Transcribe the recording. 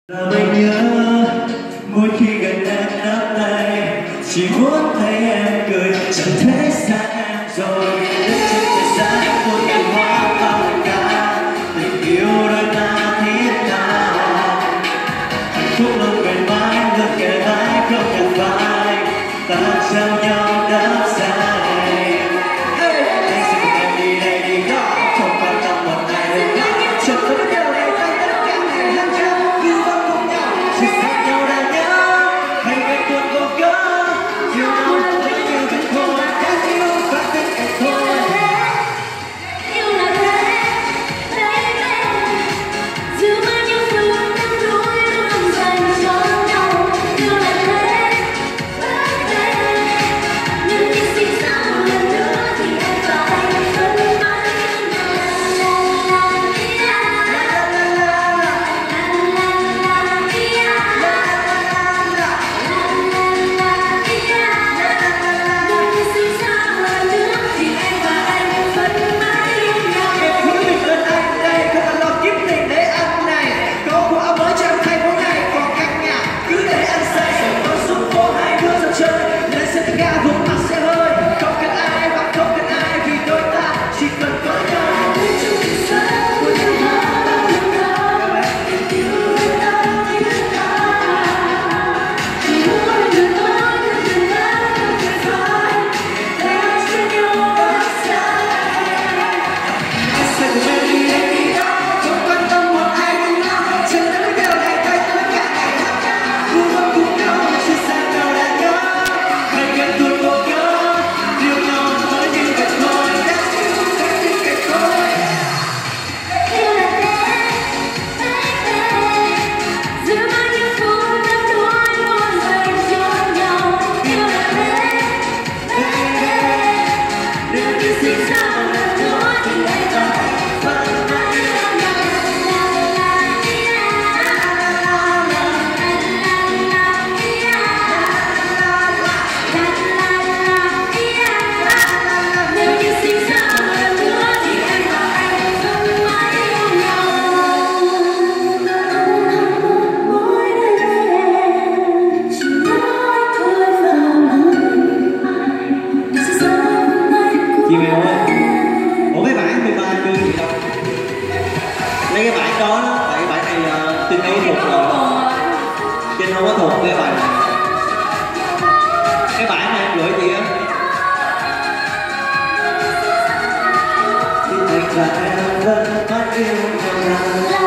Mình nhớ mỗi khi gần em nắm tay, chỉ muốn thấy em cười, chẳng thấy xa em rồi. Đến trên trời sáng một ngày hoa bao cả, tình yêu đôi ta thiết tha. Hạnh phúc luôn bên mãi, luôn kề vai không cần phải, ta trao nhau đắm say. Anh sẽ cùng em đi đây đi đó, không quan tâm một ai đâu đó. Chẳng có điều này tay tất cả ngày hàng trăm cứ vẫn cùng nhau, chỉ xa nhau đã nhớ. Hay ngày tuần vô cớ, yêu nhau vẫn như vậy thôi, đã yêu và thích em thôi. Yêu là thế, giữ mãi những phút năm đuối luôn dành cho nhau. Yêu là thế, nhưng khi xin ra một lần nữa thì em và anh vẫn mãi yêu nhau. Chị Mèo ơi, ủa cái bản 13 chưa gì đâu. Lấy cái bản đó, tại cái bản này Trinh ấy thuộc rồi. Trinh không có thuộc cái bài này. Cái bản này em gửi chị á. Thì thành ra em vẫn mãi yêu nhau.